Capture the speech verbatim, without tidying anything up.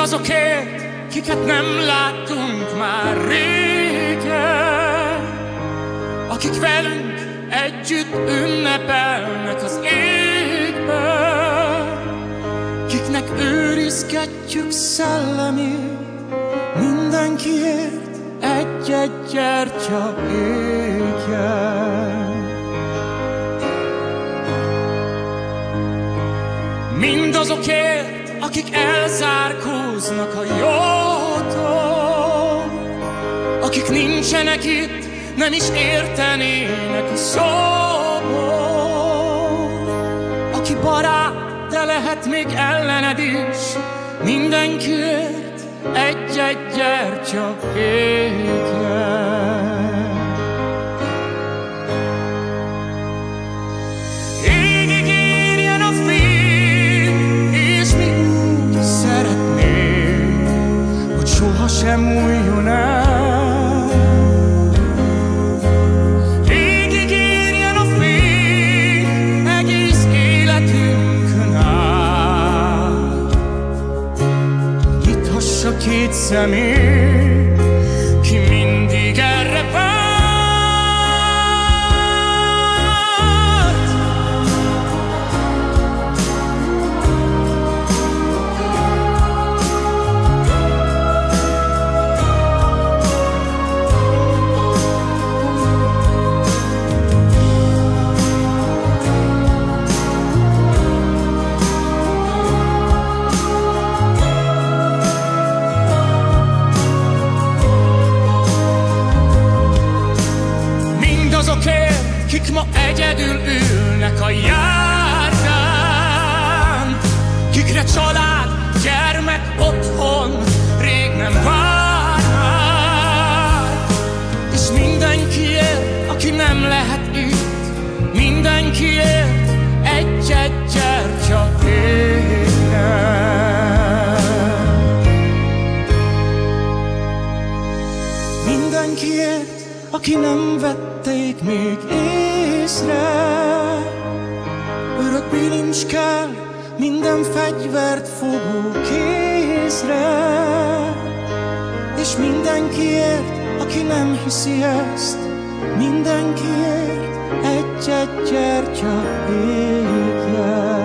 Mindazokért, kiket nem láttunk már régen, akik velünk együtt ünnepelnek az égben, kiknek őrizgetjük szellemét, mindenkiért egy-egy gyertya égjen. Mindazokért, akik elzárkóznak a jótól, akik nincsenek itt, nem is értenének a szóból, aki barát, de lehet még ellened is, mindenkiért egy-egy gyertya égjen. Égig érjen a fény, és mi úgy szeretnénk, hogy sohasem múljon el. Égig érjen a fény, egész életünkön át, nyithassa két szemét, ki mindig erre várt. Kik ma egyedül ülnek a járdán, kikre család, gyermek, otthon rég nem vár már. És mindenkiért, aki nem lehet itt, mindenkiért egy-egy gyertya égjen. Mindenkiért, aki nem vették még észre, örök bilincs kell minden fegyvert fogó kézre. És mindenkiért, aki nem hiszi ezt, mindenkiért egy-egy gyertya égjen.